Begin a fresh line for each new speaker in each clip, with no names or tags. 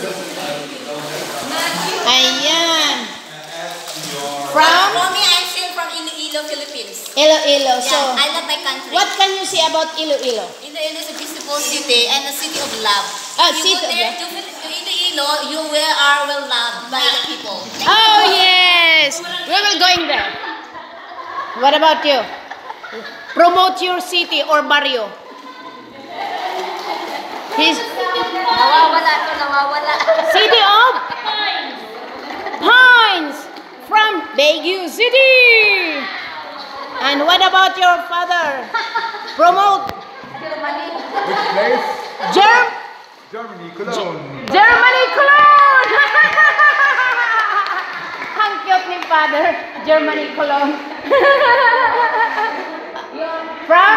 Ayan. From
me, I'm still from Iloilo, Philippines.
Iloilo. So,
I love my country.
what can you say about Iloilo?
Iloilo is a beautiful city and a city of love. If you
City
go
of
there
love.
to Iloilo, you are well loved by the people.
Oh, yes. We will going there. What about you? Promote your city or barrio.
Nawawala.
City of Pines from Baguio City. And what about your father? Promote
Which place? Germany, Cologne.
Germany, Cologne. Ang cute ni father. Germany, Cologne. From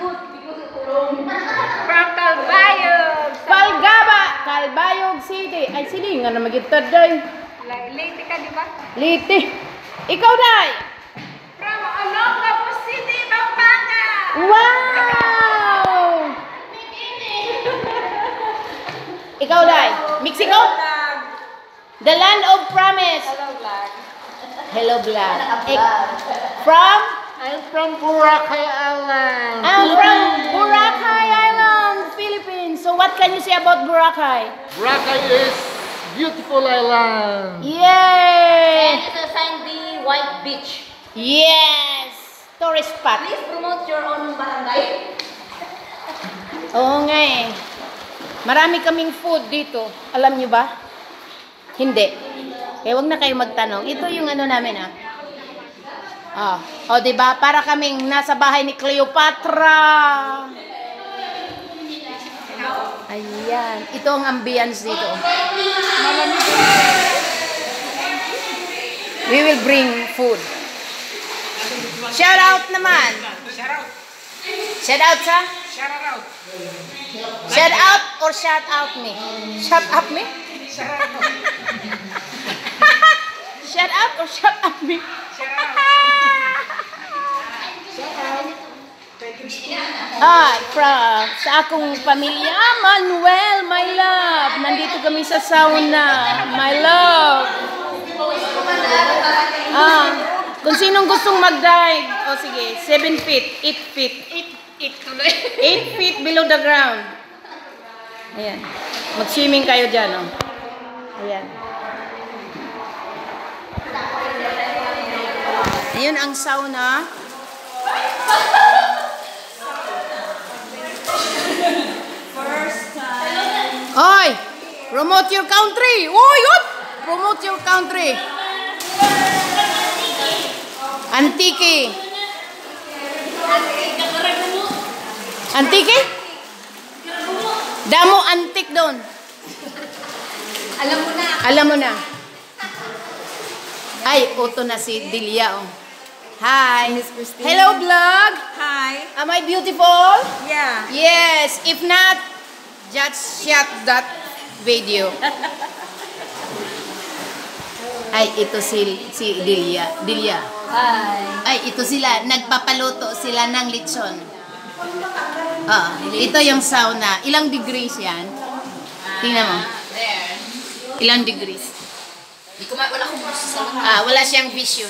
Calbayog. Calbayog City. Ay, sili nga na magitad day.
Late ka, di ba?
Liti. Ikaw, day.
From Olongapo City, Pampanga.
Wow! Ikaw, day. Mexico? The land of promise.
Hello, vlog.
Hello, vlog. From?
I'm from Boracay Island.
I'm from Boracay Island, Philippines. So what can you say about Boracay?
Boracay is beautiful island.
Yay!
And it's a sandy white beach.
Yes! Tourist spot.
Please promote your own barangay.
Oo nga eh. Marami kaming food dito. Alam nyo ba? Hindi. Kaya wag na kayo magtanong. Ito yung ano namin ah. Oh, diba? Para kaming nasa bahay ni Cleopatra. Ayan. Ito ang ambience dito. We will bring food. Shout out naman. Shout out sa? Shout out or shout out me? Shout out me? Shout out or shout out me? Sa akong pamilya, Manuel, my love. Nandito kami sa sauna, my love. Kung sinong gustong mag-dive, sige, 7 feet, 8 feet. 8 feet below the ground. Ayan. Mag-swimming kayo dyan, oh. Ayan. Ayun ang sauna. Oy! Promote your country! Oy! Promote your country! Antique! Antique? Damo antique doon. Alam mo na. Ay, auto na si Delia, oh. Hi. Hello, vlog.
Hi.
Am I beautiful?
Yeah.
Yes. If not, just shut that video. Ay, ito si Delia.
Hi.
Ay, ito sila. Nagpapaluto sila ng lechon. Ito yung sauna. Ilang degrees yan? Tingnan mo.
There.
Ilang degrees?
Wala akong gusto sa
Wala siyang vision.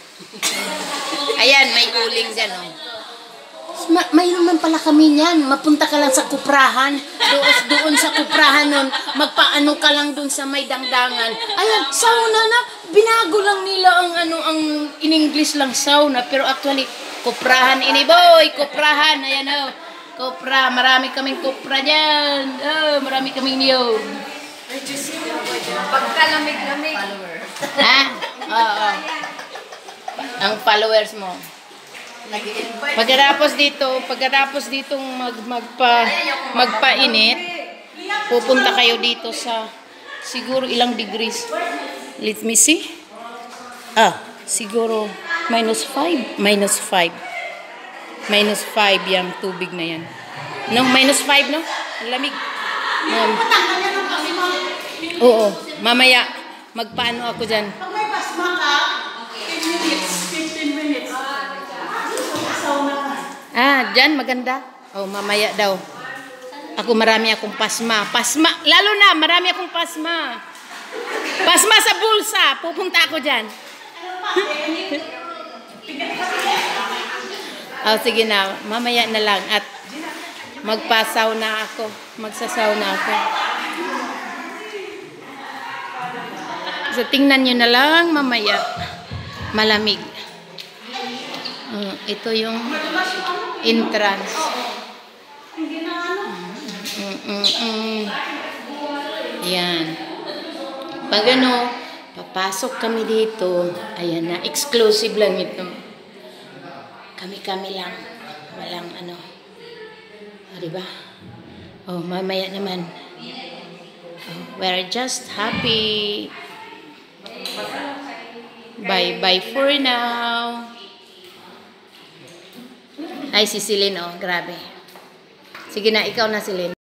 Ayan, may uling dyan, oh. Mayroon man pala kami niyan. Mapunta ka lang sa kuprahan. Doon sa kuprahan nun. Magpaano ka lang doon sa may dangdangan. Ayan, sauna na. Binago lang nila ang in-English lang sauna. Pero actually, kuprahan ini boy. Kuprahan. Ayan, oh. Kupra. Marami kaming kupra dyan. Oh, marami kaming niyog.
pagkalamig-lamig.
Ha? Oo. Ang followers mo. Pagkatapos ditong magpainit, pupunta kayo dito sa siguro ilang degrees. Let me see. Siguro -5. -5 yung tubig na yan. No, -5 no? Lamig. Oo, mamaya magpaano ako dyan.
Pag may pasma ka, 15 minutes. Sauna ka.
Dyan maganda. Oh, mamaya daw. Ako marami akong pasma. Pasma, lalo na, marami akong pasma. Pasma sa bulsa. Pupunta ako dyan. Oh, sige na, mamaya na lang. At magpasaw na ako. Magsasaw na ako. So, tingnan nyo na lang mamaya. Malamig. Ito yung entrance. Yan. Pag papasok kami dito. Ayan na, exclusive lang ito. Kami-kami lang. Walang diba? Oh, mamaya naman. Oh, we're just happy. Bye-bye for now. Ay, si Celine, grabe. Sige na, ikaw na, Celine.